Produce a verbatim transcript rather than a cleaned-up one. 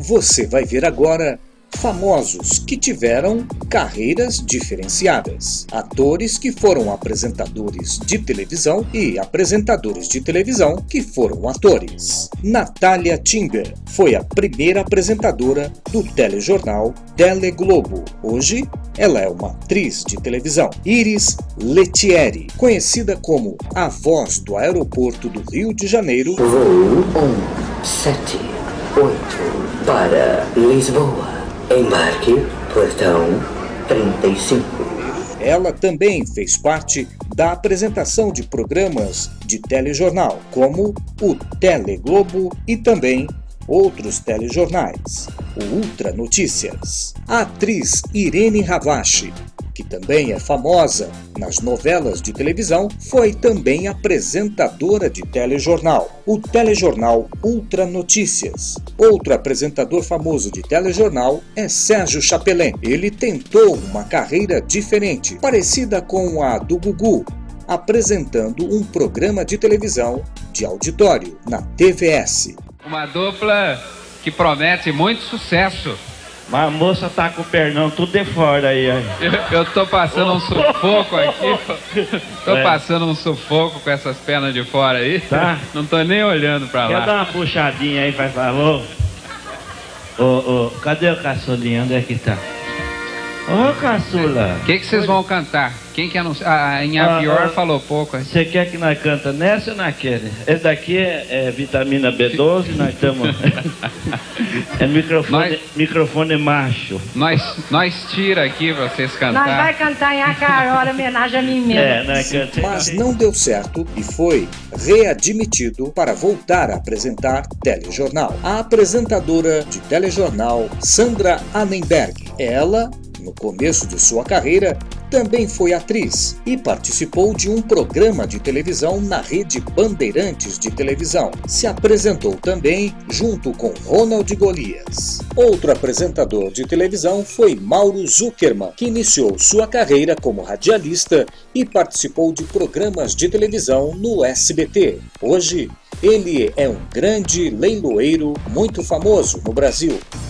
Você vai ver agora famosos que tiveram carreiras diferenciadas, atores que foram apresentadores de televisão e apresentadores de televisão que foram atores. Natália Timber foi a primeira apresentadora do telejornal Teleglobo. Hoje, ela é uma atriz de televisão. Iris Lettieri, conhecida como a voz do aeroporto do Rio de Janeiro. Voo um sete oito para Lisboa. Embarque, portão trinta e cinco. Ela também fez parte da apresentação de programas de telejornal, como o Teleglobo e também outros telejornais, o Ultra Notícias. A atriz Irene Ravache, que também é famosa nas novelas de televisão, foi também apresentadora de telejornal, o telejornal Ultra Notícias. Outro apresentador famoso de telejornal é Sérgio Chapelin. Ele tentou uma carreira diferente, parecida com a do Gugu, apresentando um programa de televisão de auditório na T V S. Uma dupla que promete muito sucesso. Mas a moça tá com o pernão tudo de fora aí. aí. Eu, eu tô passando um sufoco aqui. Tô é. passando um sufoco com essas pernas de fora aí. Tá. Não tô nem olhando pra Quer lá. Quer dar uma puxadinha aí, faz favor? Ô, ô, cadê o caçulinha? Onde é que tá? Ô, caçula. O que que vocês vão cantar? Quem que anuncia? A Inha Pior ah, falou pouco. Você quer que nós canta nessa ou naquele? Esse daqui é, é vitamina B doze, nós estamos... é microfone, nós, microfone macho. Nós, nós tira aqui pra vocês cantar. Nós vai cantar em A Carola, homenagem a mim mesmo. É, nós cantamos. Mas não deu certo e foi readmitido para voltar a apresentar telejornal. A apresentadora de telejornal, Sandra Annenberg. Ela, no começo de sua carreira, também foi atriz e participou de um programa de televisão na rede Bandeirantes de televisão. Se apresentou também junto com Ronald Golias. Outro apresentador de televisão foi Mauro Zuckerman, que iniciou sua carreira como radialista e participou de programas de televisão no S B T. Hoje, ele é um grande leiloeiro muito famoso no Brasil.